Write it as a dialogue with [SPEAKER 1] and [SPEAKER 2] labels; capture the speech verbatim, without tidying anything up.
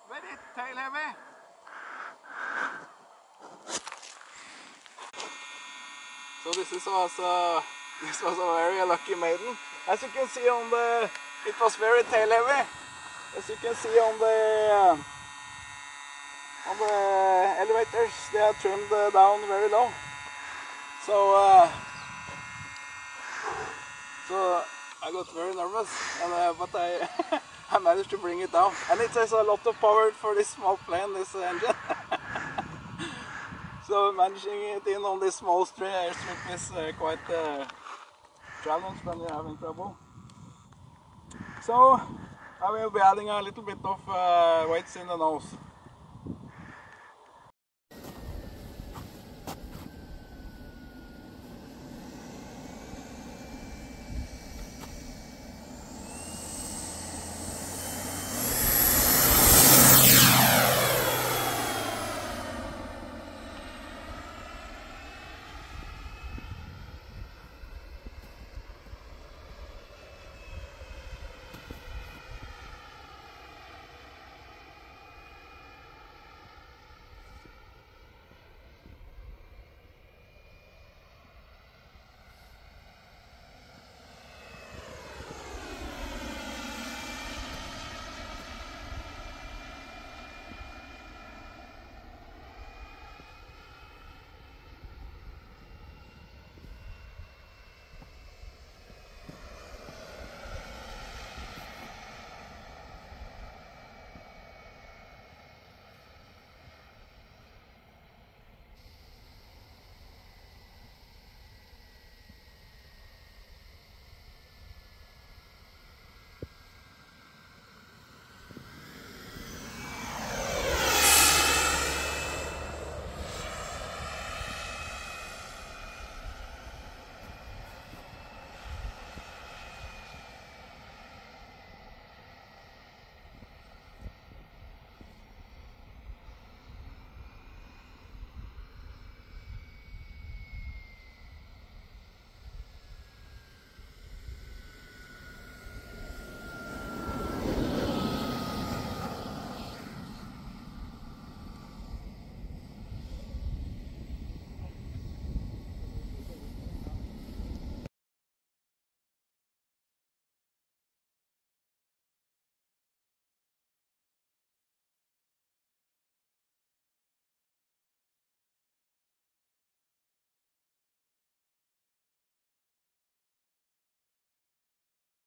[SPEAKER 1] very tail heavy. So this is also this was a very lucky maiden. As you can see on the, it was very tail heavy. As you can see on the uh, on the elevators, they are trimmed uh, down very low. So uh, so I got very nervous, and, uh, but I I managed to bring it down. And it has a lot of power for this small plane, this engine. So managing it in on this small strip, airstrip is uh, quite a uh, challenge when you're having trouble. So I will be adding a little bit of uh, weights in the nose.